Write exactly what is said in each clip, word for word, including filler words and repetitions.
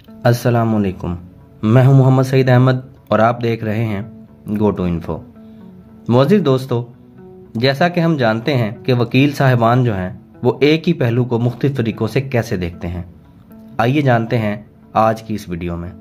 अस्सलामुअलैकुम, मैं हूं मोहम्मद सईद अहमद और आप देख रहे हैं गो टू इन्फो। मोअज़्ज़िज़ दोस्तों, जैसा कि हम जानते हैं कि वकील साहिबान जो हैं वो एक ही पहलू को मुख्तलिफ तरीक़ों से कैसे देखते हैं। आइए जानते हैं आज की इस वीडियो में।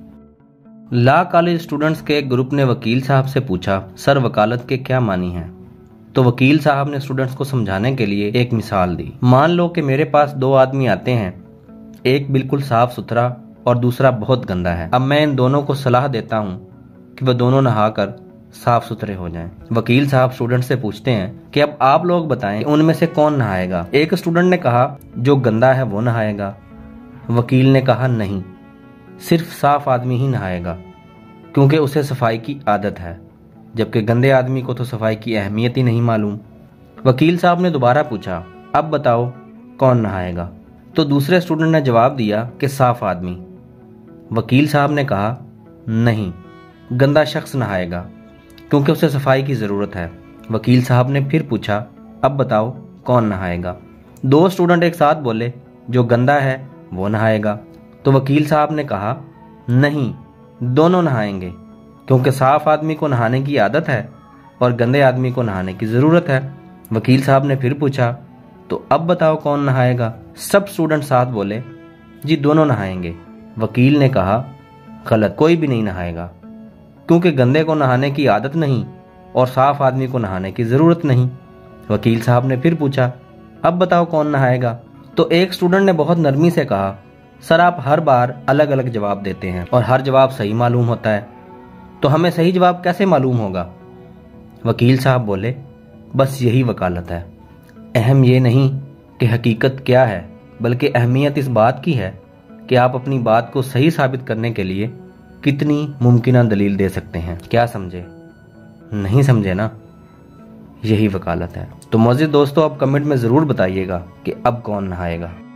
लॉ कॉलेज स्टूडेंट्स के एक ग्रुप ने वकील साहब से पूछा, सर वकालत के क्या मानी हैं? तो वकील साहब ने स्टूडेंट्स को समझाने के लिए एक मिसाल दी। मान लो कि मेरे पास दो आदमी आते हैं, एक बिल्कुल साफ सुथरा और दूसरा बहुत गंदा है। अब मैं इन दोनों को सलाह देता हूँ कि वह दोनों नहाकर साफ सुथरे हो जाएं। वकील साहब स्टूडेंट से पूछते हैं कि अब आप लोग बताएं कि उनमें से कौन नहाएगा। एक स्टूडेंट ने कहा जो गंदा है वो नहाएगा। वकील ने कहा नहीं, सिर्फ साफ आदमी ही नहाएगा क्योंकि उसे सफाई की आदत है, जबकि गंदे आदमी को तो सफाई की अहमियत ही नहीं मालूम। वकील साहब ने दोबारा पूछा, अब बताओ कौन नहाएगा? तो दूसरे स्टूडेंट ने जवाब दिया कि साफ आदमी। वकील साहब ने कहा नहीं, गंदा शख्स नहाएगा क्योंकि उसे सफाई की ज़रूरत है। वकील साहब ने फिर पूछा, अब बताओ कौन नहाएगा? दो स्टूडेंट एक साथ बोले, जो गंदा है वो नहाएगा। तो वकील साहब ने कहा नहीं, दोनों नहाएंगे क्योंकि साफ आदमी को नहाने की आदत है और गंदे आदमी को नहाने की ज़रूरत है। वकील साहब ने फिर पूछा, तो अब बताओ कौन नहाएगा? सब स्टूडेंट साथ बोले, जी दोनों नहाएंगे। वकील ने कहा गलत, कोई भी नहीं नहाएगा क्योंकि गंदे को नहाने की आदत नहीं और साफ आदमी को नहाने की ज़रूरत नहीं। वकील साहब ने फिर पूछा, अब बताओ कौन नहाएगा? तो एक स्टूडेंट ने बहुत नरमी से कहा, सर आप हर बार अलग अलग जवाब देते हैं और हर जवाब सही मालूम होता है, तो हमें सही जवाब कैसे मालूम होगा? वकील साहब बोले, बस यही वकालत है। अहम ये नहीं कि हकीकत क्या है, बल्कि अहमियत इस बात की है कि आप अपनी बात को सही साबित करने के लिए कितनी मुमकिना दलील दे सकते हैं। क्या समझे? नहीं समझे ना? यही वकालत है। तो मोअज़्ज़िज़ दोस्तों, आप कमेंट में ज़रूर बताइएगा कि अब कौन नहाएगा।